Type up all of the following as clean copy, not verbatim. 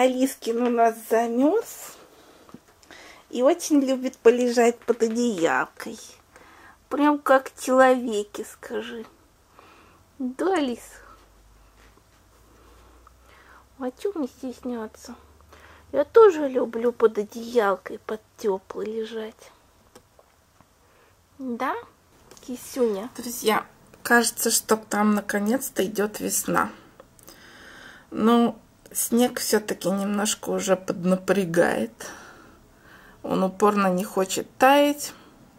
Алискин у нас замерз и очень любит полежать под одеялкой. Прям как человеки, скажи. Да, Алис? А чё мне стесняться? Я тоже люблю под одеялкой, под теплой лежать. Да, кисюня? Друзья, кажется, что там наконец-то идет весна. Но снег все-таки немножко уже поднапрягает. Он упорно не хочет таять.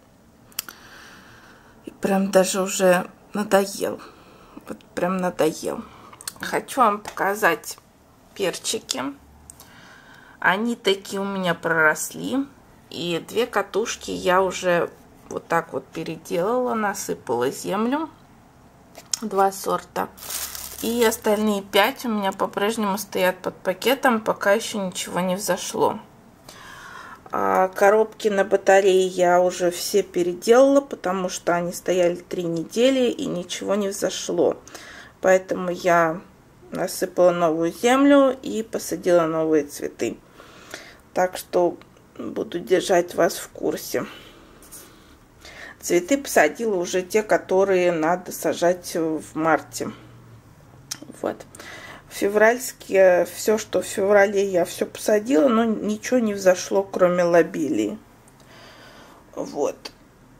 И прям даже уже надоел. Вот прям надоел. Хочу вам показать перчики. Они такие у меня проросли. И 2 катушки я уже вот так вот переделала, насыпала землю. 2 сорта. И остальные 5 у меня по-прежнему стоят под пакетом, пока еще ничего не взошло. Коробки на батарее я уже все переделала, потому что они стояли 3 недели и ничего не взошло. Поэтому я насыпала новую землю и посадила новые цветы. Так что буду держать вас в курсе. Цветы посадила уже те, которые надо сажать в марте. Вот. Февральские, все, что в феврале я все посадила, но ничего не взошло, кроме лобелии. Вот.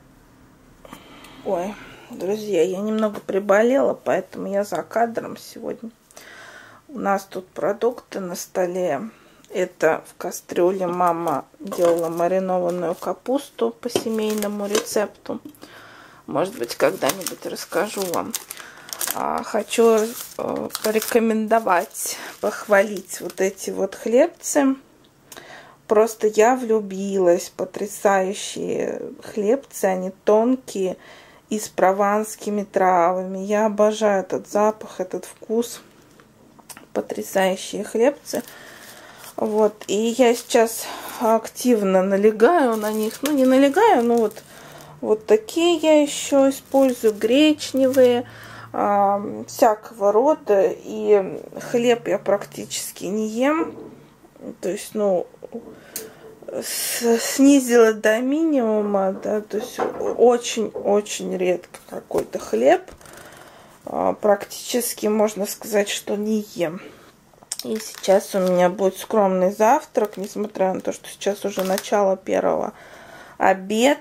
Ой, друзья, я немного приболела, поэтому я за кадром сегодня. У нас тут продукты на столе. Это в кастрюле мама делала маринованную капусту по семейному рецепту. Может быть, когда-нибудь расскажу вам. Хочу порекомендовать, похвалить вот эти вот хлебцы. Просто я влюбилась. Потрясающие хлебцы, они тонкие и с прованскими травами. Я обожаю этот запах, этот вкус. Потрясающие хлебцы. Вот, и я сейчас активно налегаю на них. Ну, не налегаю, но вот такие я еще использую, гречневые, всякого рода. И хлеб я практически не ем. То есть, ну, снизила до минимума, да, то есть очень-очень редко какой-то хлеб. Практически можно сказать, что не ем. И сейчас у меня будет скромный завтрак, несмотря на то, что сейчас уже начало 1-го обед.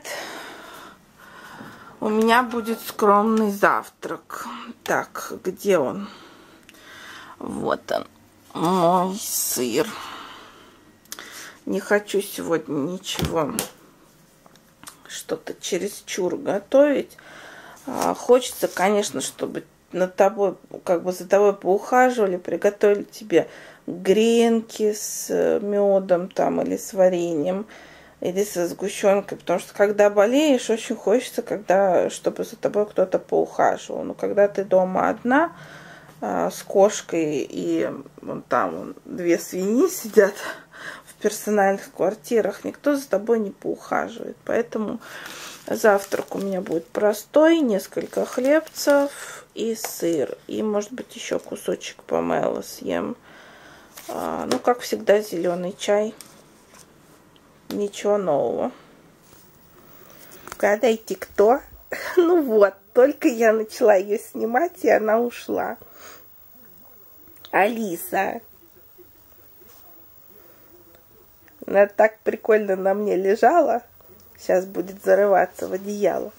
У меня будет скромный завтрак. Так, где он? Вот он, мой сыр. Не хочу сегодня ничего, что-то чересчур готовить. Хочется, конечно, чтобы над тобой, как бы за тобой поухаживали, приготовили тебе гренки с медом там или с вареньем, или со сгущенкой, потому что когда болеешь, очень хочется, чтобы за тобой кто-то поухаживал. Но когда ты дома одна с кошкой и вон там 2 свиньи сидят в персональных квартирах, никто за тобой не поухаживает. Поэтому завтрак у меня будет простой, несколько хлебцев и сыр. И, может быть, еще кусочек помело съем. Ну, как всегда, зеленый чай. Ничего нового. Угадайте, кто? Ну вот, только я начала ее снимать, и она ушла. Алиса. Она так прикольно на мне лежала. Сейчас будет зарываться в одеяло.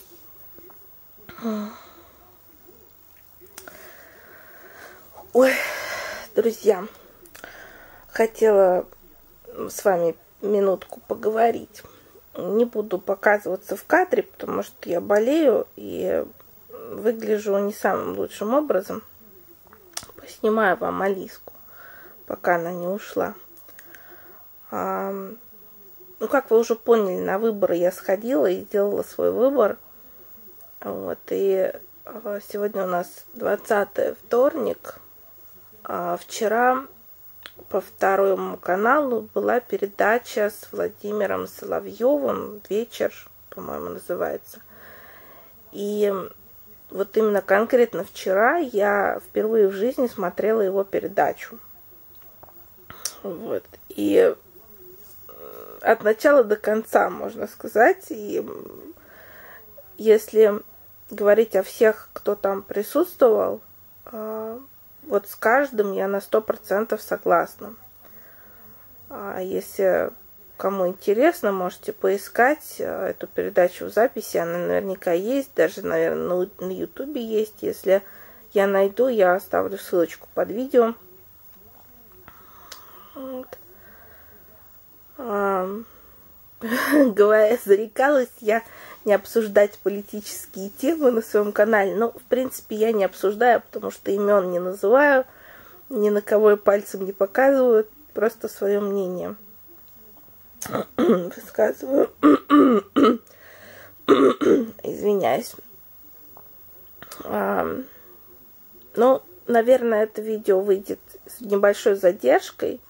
Ой, друзья, хотела с вами минутку поговорить. Не буду показываться в кадре, потому что я болею и выгляжу не самым лучшим образом. Поснимаю вам Алиску, пока она не ушла. Ну, как вы уже поняли, на выборы я сходила и сделала свой выбор. Вот, и сегодня у нас 20-й вторник. Вчера по 2-му каналу была передача с Владимиром Соловьевым, «Вечер», по-моему, называется. И вот именно конкретно вчера я впервые в жизни смотрела его передачу. Вот. И от начала до конца, можно сказать. И если говорить о всех, кто там присутствовал, вот с каждым я на 100% согласна. А если кому интересно, можете поискать эту передачу в записи. Она наверняка есть, даже, наверное, на Ютубе есть. Если я найду, я оставлю ссылочку под видео. Вот. Говоря, зарекалась я не обсуждать политические темы на своем канале. Но, в принципе, я не обсуждаю, потому что имен не называю, ни на кого я пальцем не показываю, просто свое мнение высказываю. Извиняюсь. Ну, наверное, это видео выйдет с небольшой задержкой.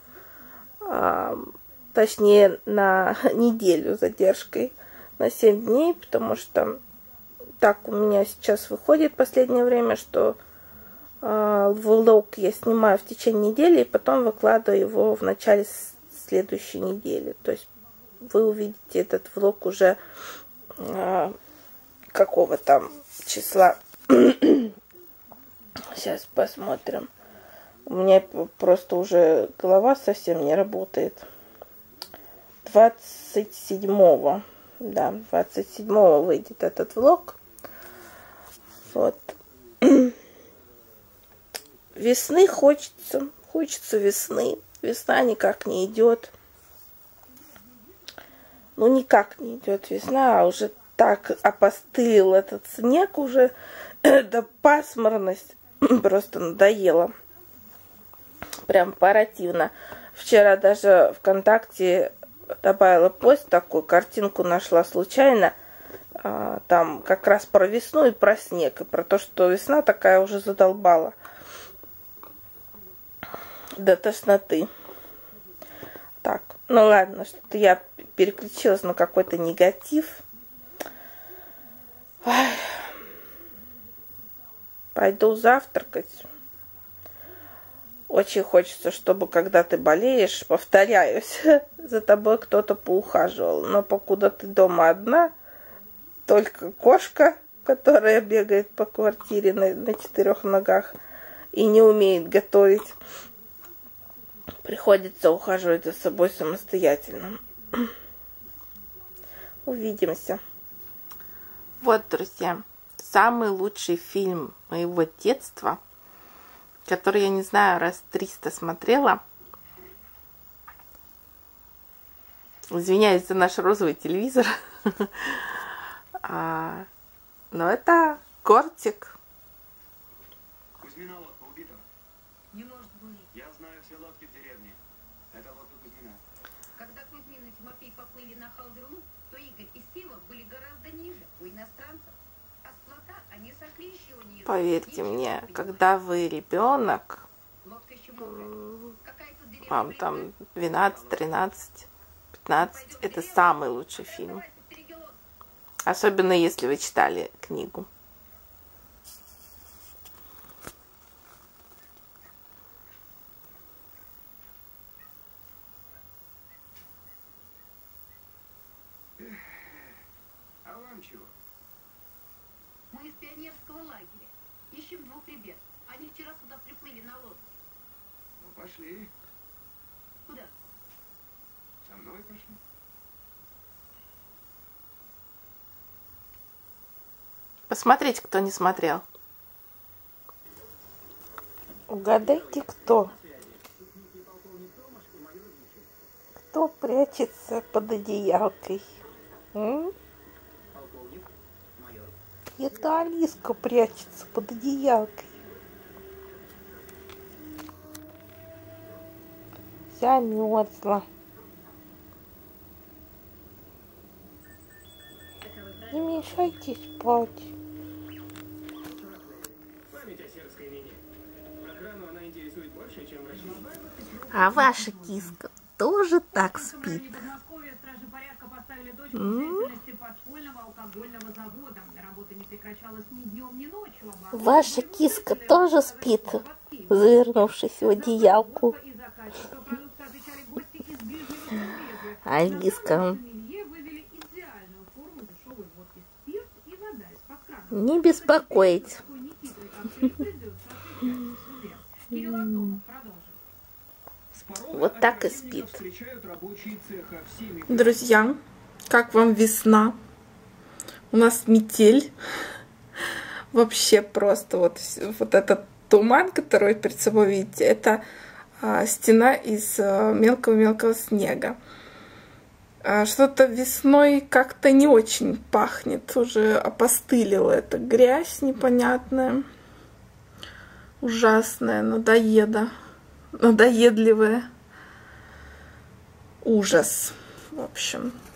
Точнее, на неделю задержкой, на 7 дней, потому что так у меня сейчас выходит в последнее время, что влог я снимаю в течение недели, и потом выкладываю его в начале следующей недели. То есть вы увидите этот влог уже какого там числа. Сейчас посмотрим. У меня просто уже голова совсем не работает. 27-го. Да, 27-го выйдет этот влог. Вот. Весны хочется. Хочется весны. Весна никак не идет. Ну, никак не идет весна, а уже так опостылил этот снег уже. Да пасмурность просто надоела. Прям противно. Вчера даже ВКонтакте добавила пост, такую картинку нашла случайно. Там как раз про весну и про снег. И про то, что весна такая уже задолбала. До тошноты. Так, ну ладно, что-то я переключилась на какой-то негатив. Ой. Пойду завтракать. Очень хочется, чтобы когда ты болеешь, повторяюсь, за тобой кто-то поухаживал. Но покуда ты дома одна, только кошка, которая бегает по квартире на 4 ногах и не умеет готовить, приходится ухаживать за собой самостоятельно. Увидимся. Вот, друзья, самый лучший фильм моего детства, который, я не знаю, раз 300 смотрела. Извиняюсь за наш розовый телевизор. Но это Кортик. Кузьмина лодка убита? Не может быть. Я знаю все лодки в деревне. Это лодка Кузьмина. Когда Кузьмин и Тимофей поплыли на Халдерну, то Игорь и Сива были гораздо ниже у иностранцев. А с плота они сошли еще ниже. Поверьте мне, когда вы ребенок, вам там 12, 13, 15, это самый лучший фильм. Особенно если вы читали книгу. А вам чего? Мы из пионерского лагеря. Ищем 2 ребят. Они вчера сюда приплыли на лодке. Ну, пошли. Куда? Со мной пошли. Посмотрите, кто не смотрел. Угадайте, кто? Кто прячется под одеялкой? Это Алиска прячется под одеялкой. Замерзла. Не мешайте спать. А ваша киска тоже так спит? Ваша киска тоже спит, завернувшись в одеялку. Алиска. Не беспокоить. Вот так и спит. Друзья, как вам весна? У нас метель. Вообще просто вот этот туман, который перед собой видите, это стена из мелкого-мелкого снега. Что-то весной как-то не очень пахнет, уже опостылила эта грязь непонятная, ужасная, надоедливая. Ужас, в общем.